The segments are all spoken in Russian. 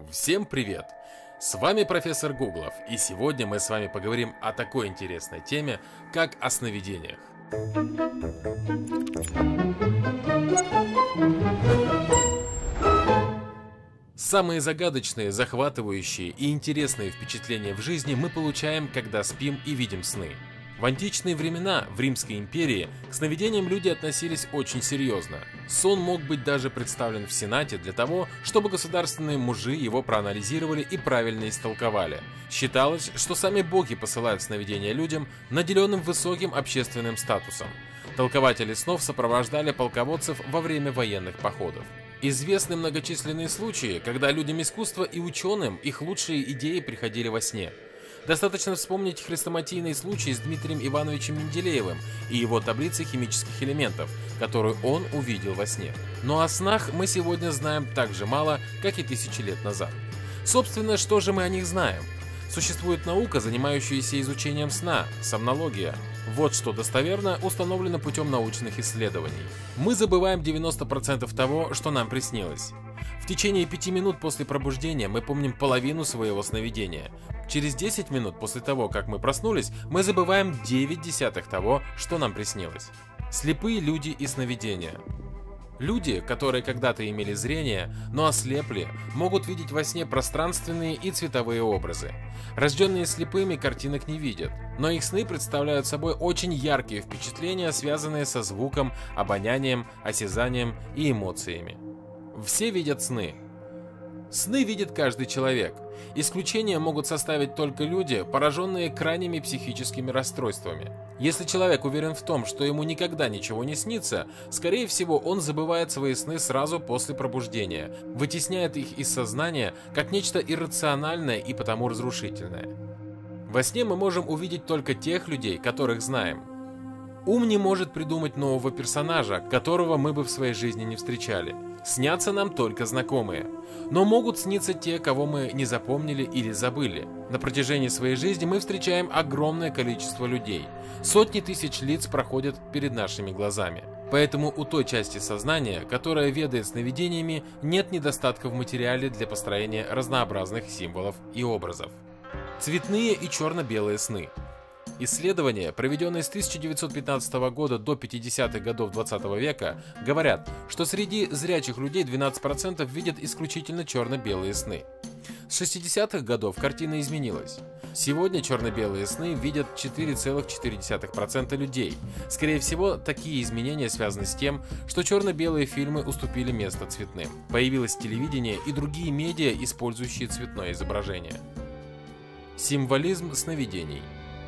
Всем привет! С вами профессор Гуглов, и сегодня мы с вами поговорим о такой интересной теме, как о сновидениях. Самые загадочные, захватывающие и интересные впечатления в жизни мы получаем, когда спим и видим сны. В античные времена в Римской империи к сновидениям люди относились очень серьезно. Сон мог быть даже представлен в Сенате для того, чтобы государственные мужи его проанализировали и правильно истолковали. Считалось, что сами боги посылают сновидения людям, наделенным высоким общественным статусом. Толкователи снов сопровождали полководцев во время военных походов. Известны многочисленные случаи, когда людям искусства и ученым их лучшие идеи приходили во сне. Достаточно вспомнить хрестоматийный случай с Дмитрием Ивановичем Менделеевым и его таблицей химических элементов, которую он увидел во сне. Но о снах мы сегодня знаем так же мало, как и тысячи лет назад. Собственно, что же мы о них знаем? Существует наука, занимающаяся изучением сна, сомнология. Вот что достоверно установлено путем научных исследований. Мы забываем 90% того, что нам приснилось. В течение 5 минут после пробуждения мы помним половину своего сновидения. Через 10 минут после того, как мы проснулись, мы забываем 9/10 того, что нам приснилось. Слепые люди и сновидения. Люди, которые когда-то имели зрение, но ослепли, могут видеть во сне пространственные и цветовые образы. Рожденные слепыми картинок не видят, но их сны представляют собой очень яркие впечатления, связанные со звуком, обонянием, осязанием и эмоциями. Все видят сны. Сны видит каждый человек. Исключения могут составить только люди, пораженные крайними психическими расстройствами. Если человек уверен в том, что ему никогда ничего не снится, скорее всего он забывает свои сны сразу после пробуждения, вытесняет их из сознания как нечто иррациональное и потому разрушительное. Во сне мы можем увидеть только тех людей, которых знаем. Ум не может придумать нового персонажа, которого мы бы в своей жизни не встречали. Снятся нам только знакомые. Но могут сниться те, кого мы не запомнили или забыли. На протяжении своей жизни мы встречаем огромное количество людей. Сотни тысяч лиц проходят перед нашими глазами. Поэтому у той части сознания, которая ведает сновидениями, нет недостатка в материале для построения разнообразных символов и образов. Цветные и черно-белые сны. Исследования, проведенные с 1915 года до 50-х годов 20 века, говорят, что среди зрячих людей 12% видят исключительно черно-белые сны. С 60-х годов картина изменилась. Сегодня черно-белые сны видят 4,4% людей. Скорее всего, такие изменения связаны с тем, что черно-белые фильмы уступили место цветным. Появилось телевидение и другие медиа, использующие цветное изображение. Символизм сновидений.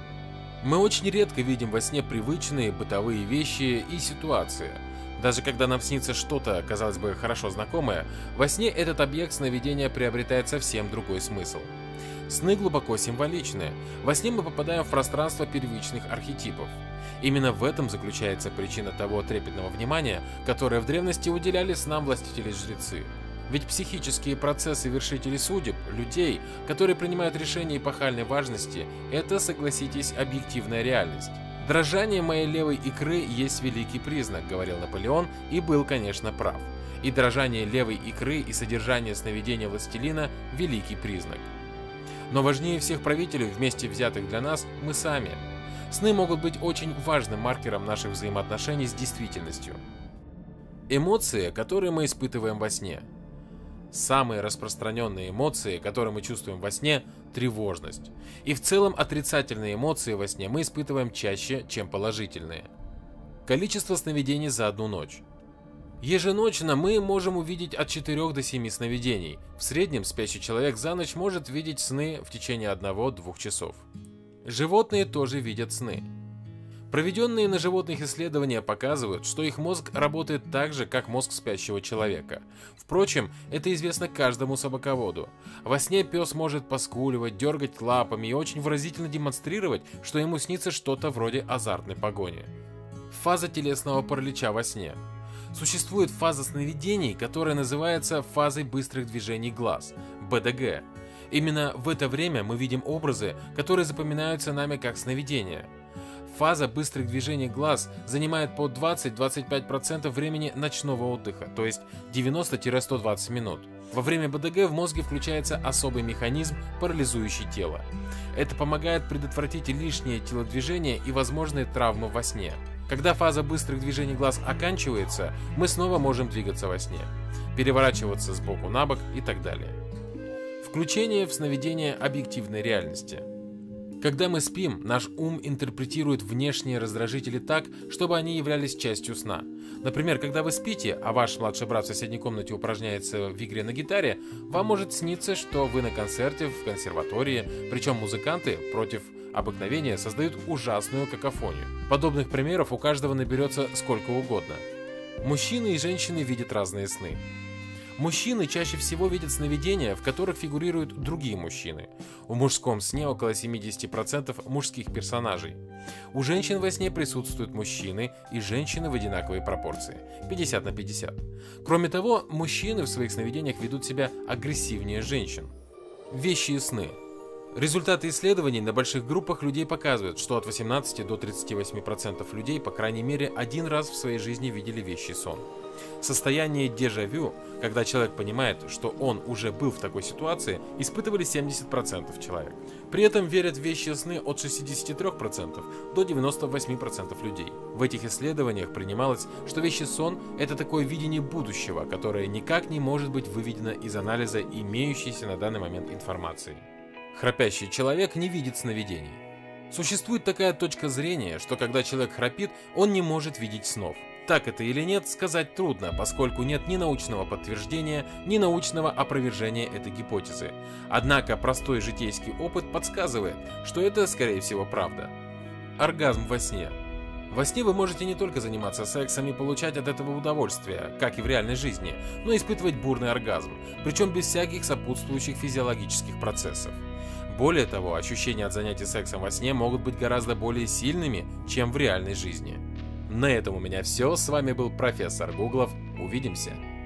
Мы очень редко видим во сне привычные бытовые вещи и ситуации. Даже когда нам снится что-то, казалось бы, хорошо знакомое, во сне этот объект сновидения приобретает совсем другой смысл. Сны глубоко символичны. Во сне мы попадаем в пространство первичных архетипов. Именно в этом заключается причина того трепетного внимания, которое в древности уделяли снам властители-жрецы. Ведь психические процессы вершителей судеб, людей, которые принимают решения эпохальной важности, это, согласитесь, объективная реальность. «Дрожание моей левой икры есть великий признак», — говорил Наполеон, и был, конечно, прав. И дрожание левой икры и содержание сновидения властелина — великий признак. Но важнее всех правителей, вместе взятых для нас, мы сами. Сны могут быть очень важным маркером наших взаимоотношений с действительностью. Эмоции, которые мы испытываем во сне. Самые распространенные эмоции, которые мы чувствуем во сне – тревожность. И в целом отрицательные эмоции во сне мы испытываем чаще, чем положительные. Количество сновидений за одну ночь. Еженочно мы можем увидеть от 4 до 7 сновидений. В среднем спящий человек за ночь может видеть сны в течение 1-2 часов. Животные тоже видят сны. Проведенные на животных исследования показывают, что их мозг работает так же, как мозг спящего человека. Впрочем, это известно каждому собаководу. Во сне пес может поскуливать, дергать лапами и очень выразительно демонстрировать, что ему снится что-то вроде азартной погони. Фаза телесного паралича во сне. Существует фаза сновидений, которая называется фазой быстрых движений глаз – БДГ. Именно в это время мы видим образы, которые запоминаются нами как сновидения. Фаза быстрых движений глаз занимает по 20-25% времени ночного отдыха, то есть 90-120 минут. Во время БДГ в мозге включается особый механизм, парализующий тело. Это помогает предотвратить лишнее телодвижение и возможные травмы во сне. Когда фаза быстрых движений глаз оканчивается, мы снова можем двигаться во сне, переворачиваться с боку на бок и так далее. Включение в сновидение объективной реальности. Когда мы спим, наш ум интерпретирует внешние раздражители так, чтобы они являлись частью сна. Например, когда вы спите, а ваш младший брат в соседней комнате упражняется в игре на гитаре, вам может сниться, что вы на концерте в консерватории, причем музыканты против обыкновения создают ужасную какофонию. Подобных примеров у каждого наберется сколько угодно. Мужчины и женщины видят разные сны. Мужчины чаще всего видят сновидения, в которых фигурируют другие мужчины. В мужском сне около 70% мужских персонажей. У женщин во сне присутствуют мужчины и женщины в одинаковой пропорции – 50 на 50. Кроме того, мужчины в своих сновидениях ведут себя агрессивнее женщин. Вещие сны. Результаты исследований на больших группах людей показывают, что от 18 до 38% людей, по крайней мере, один раз в своей жизни видели вещий сон. Состояние дежавю, когда человек понимает, что он уже был в такой ситуации, испытывали 70% человек. При этом верят в вещие сны от 63% до 98% людей. В этих исследованиях принималось, что вещий сон – это такое видение будущего, которое никак не может быть выведено из анализа имеющейся на данный момент информации. Храпящий человек не видит сновидений. Существует такая точка зрения, что когда человек храпит, он не может видеть снов. Так это или нет, сказать трудно, поскольку нет ни научного подтверждения, ни научного опровержения этой гипотезы. Однако простой житейский опыт подсказывает, что это, скорее всего, правда. Оргазм во сне. Во сне вы можете не только заниматься сексом и получать от этого удовольствие, как и в реальной жизни, но и испытывать бурный оргазм, причем без всяких сопутствующих физиологических процессов. Более того, ощущения от занятий сексом во сне могут быть гораздо более сильными, чем в реальной жизни. На этом у меня все. С вами был профессор Гуглов. Увидимся.